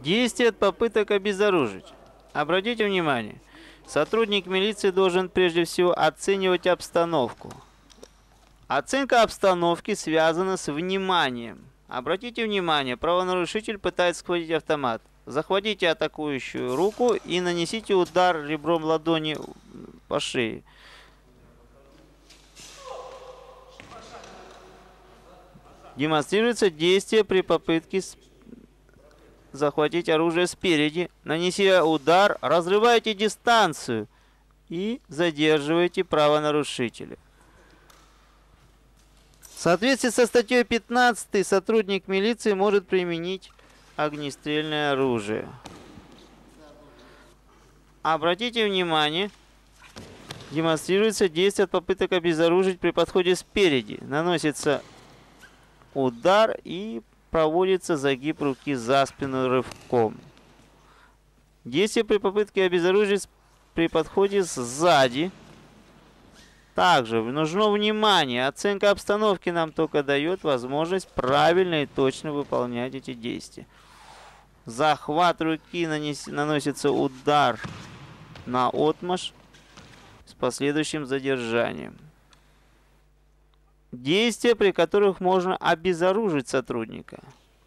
Действие от попыток обезоружить. Обратите внимание, сотрудник милиции должен прежде всего оценивать обстановку. Оценка обстановки связана с вниманием. Обратите внимание, правонарушитель пытается схватить автомат. Захватите атакующую руку и нанесите удар ребром ладони по шее. Демонстрируется действие при попытке захватить оружие спереди. Нанеся удар, разрывайте дистанцию и задерживайте правонарушителя. В соответствии со статьей 15 сотрудник милиции может применить огнестрельное оружие. Обратите внимание, демонстрируется действие от попыток обезоружить при подходе спереди. Наносится удар и проводится загиб руки за спину рывком. Действие при попытке обезоружить при подходе сзади. Также нужно внимание. Оценка обстановки нам только дает возможность правильно и точно выполнять эти действия. Захват руки, наносится удар наотмашь с последующим задержанием. Действия, при которых можно обезоружить сотрудника.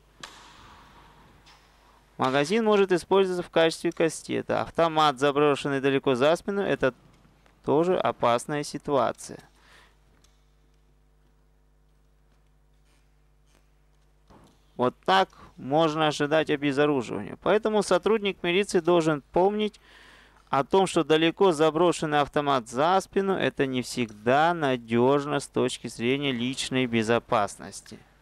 Магазин может использоваться в качестве кастета. Автомат, заброшенный далеко за спину, это тоже опасная ситуация. Вот так можно ожидать обезоруживания. Поэтому сотрудник милиции должен помнить о том, что далеко заброшенный автомат за спину — это не всегда надежно с точки зрения личной безопасности.